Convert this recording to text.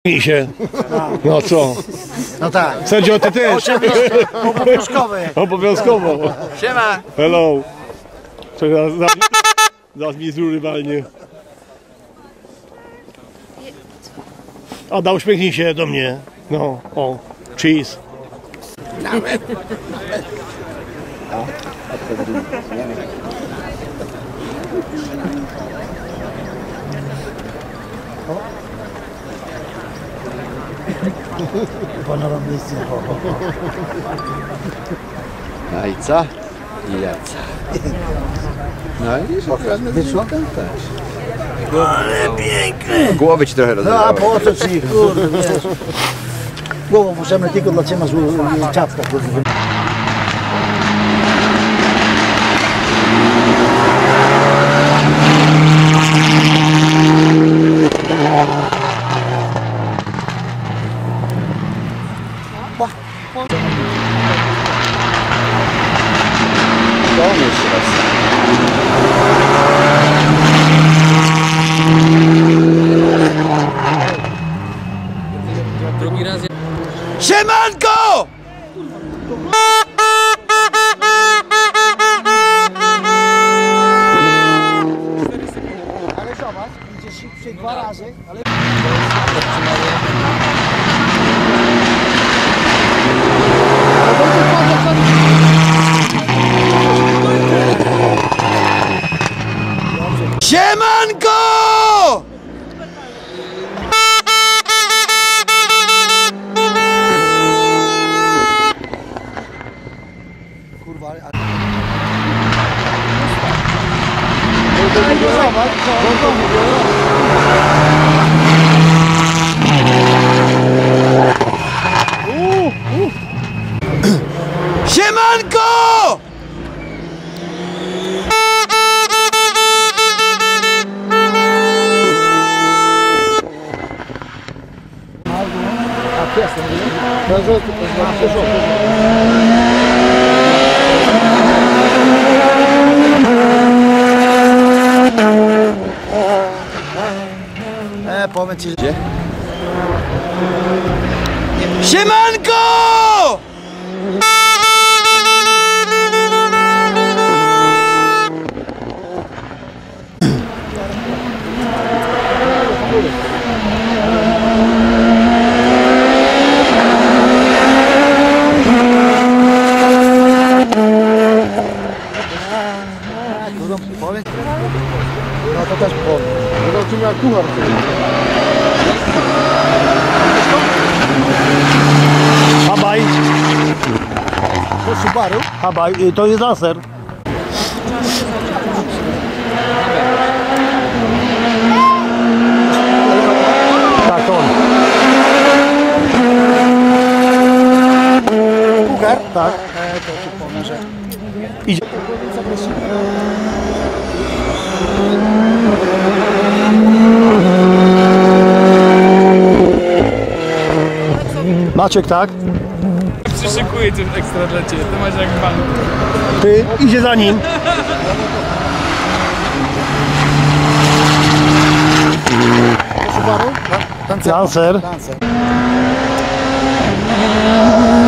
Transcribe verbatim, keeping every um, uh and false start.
I się. No co? No tak. Sędzio, ty też. Oczywiście. Obowiązkowy. Obowiązkowo. Siema. Hello. Czekaj, zaraz, zaraz mi z rury walnie. Ada, uśmiechnij się do mnie. No, o. Cheese. Nawet. Ponownie miejsce. No i co? I ja co? No i wyszło ten też. Ale piękny. Głowy ci trochę No rozerwały. a po co ci, kurde, wiesz. Głową możemy tylko dla ciebie złą czapkę. To jeszcze raz. Drugi raz. Siemanko! Ale zobacz, idziesz szybciej dwa razy, ale... Siemanko! Kurwa, a... Zobacz, Siemanko! E, powiem ci, gdzie? Siemanko! No to też powiem. Zobaczymy jak kuchar. Habaj. To Subaru? Habaj. To jest laser. Tak, on. Puchar? Tak. E, to ci powiem, że... Idzie. Maciek, tak? Przyszykuję tym ekstra dla ciebie, to masz jak pan. Ty, idzie za nim. To Subaru? Lancer. Lancer. Lancer.